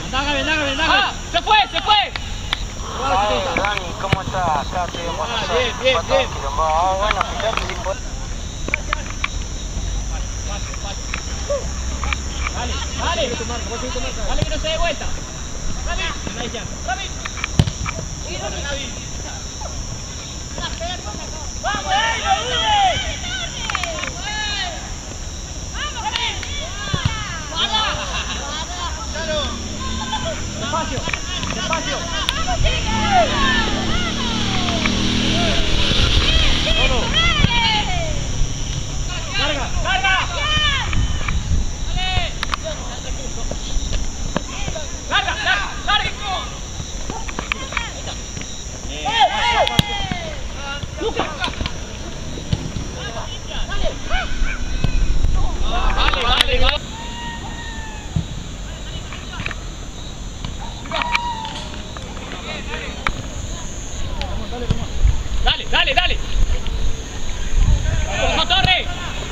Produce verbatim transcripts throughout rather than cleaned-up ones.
Dale, dale, dale. ¡Ah! ¡Se fue, se fue! Ay, Dani, ¿cómo estás? Acá estoy en Buenos Ah, Aires. bien, bien, bien. Ah, bueno, fíjate si podés. Dale, dale. Dale que no se dé vuelta. Ravi. Ravi. ¡Vamos, Despacio, despacio. Todo. Carga, carga. Larga, larga, larga. Lucas. Vale, vale, vale. Dale, dale, dale. ¡Vamos, Torre!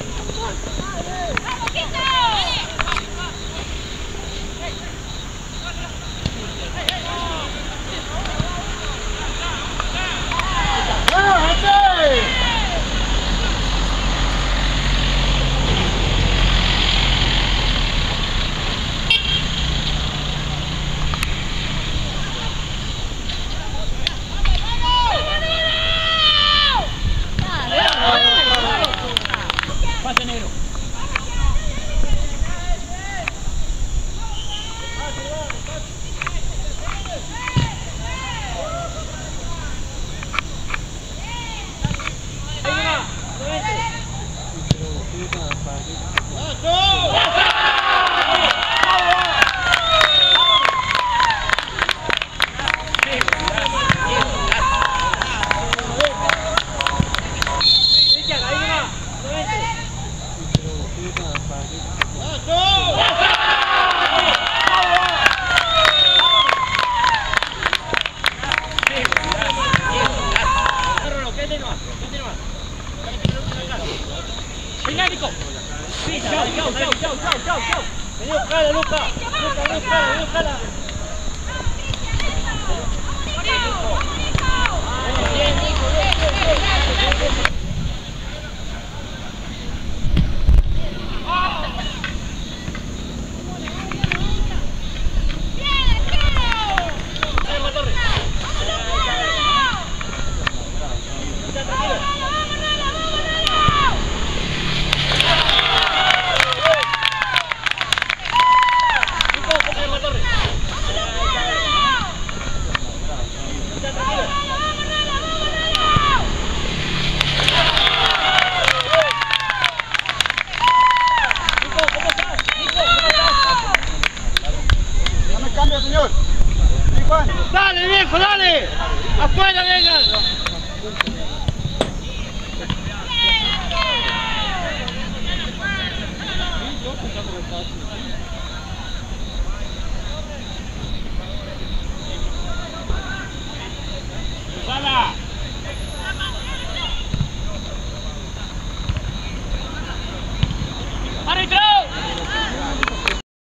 Pase negro. Venga, Nico. Sí, chao, chao, chao, chao, chao, chao, chao. Vení, buscala, Luca. Luca, buscala, buscala. Bien, Nico, bien, bien, bien, bien. Cambio, señor. Dale, viejo, dale. Afuera, venga.